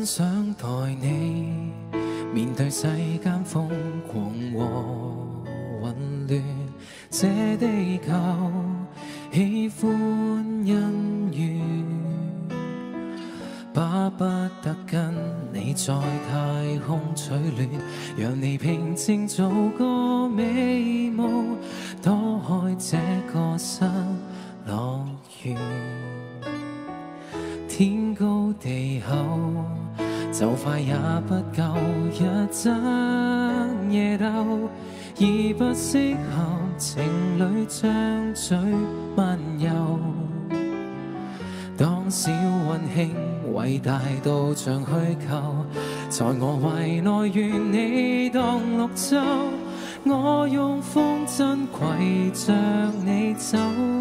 很想待你面對世間瘋狂和混亂，這地球喜歡恩怨，巴不得跟你在太空取暖，讓你平靜做個美夢，躲開這個失樂園。天高地厚，就快也不夠一爭夜鬥，而不適合情侶張嘴漫遊。當小溫馨偉大到像虛構，在我懷內願你當綠洲，我用風箏攜着你走。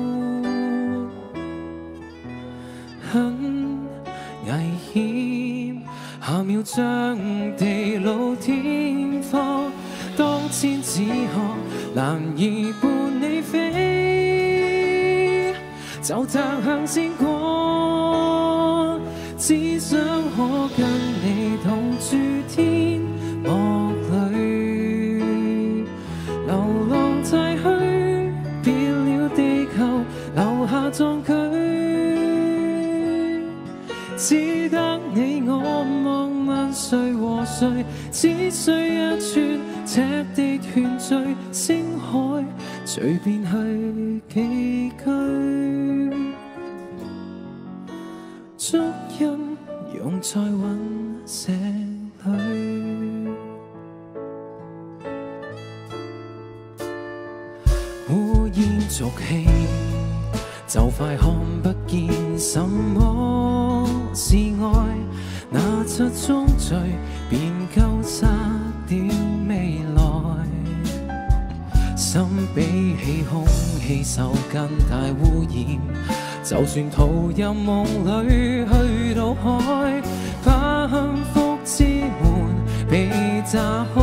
很危險，下秒將地老天荒，當千紙鶴難以伴你飛，就擲向星光，只想可跟你同住天幕裏，流浪太虛，別了地球留下壯舉。只得你我望萬歲和誰，只需一寸赤地團聚，星海隨便去寄居，足印融在隕石裏。烏煙瘴氣，就快看不見什麼是愛，那七宗罪便夠殺掉未來。心比起空氣受更大污染，就算逃入夢裏去到海，怕幸福之門被炸開。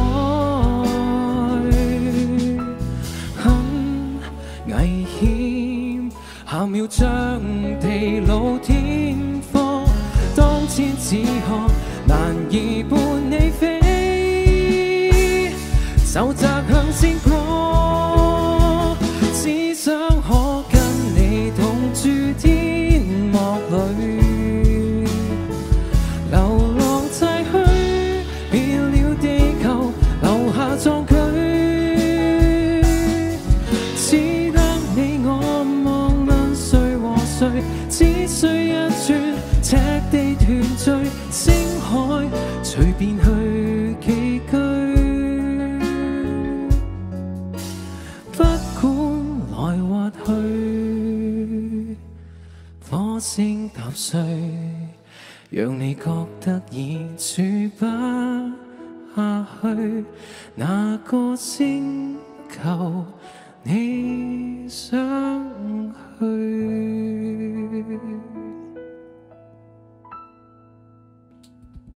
很危險，下秒將地老天荒，當千紙鶴難以伴你飛，就擲向星光，只想可跟你同住天幕裏，流浪太虛，別了地球留下壯舉，只得你我望萬歲和誰，只需一寸赤地團聚，星海隨便去寄居，不管來或去，火星踏碎，讓你覺得已住不下去，哪個星球你想去？